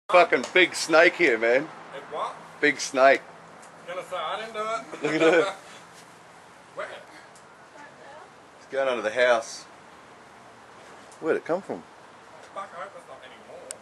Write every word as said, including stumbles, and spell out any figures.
Fucking big snake here, man. It what? Big snake. Gonna say I didn't do it. Look at it. Where? It's going under the house. Where'd it come from? Fuck, I hope it's not anymore.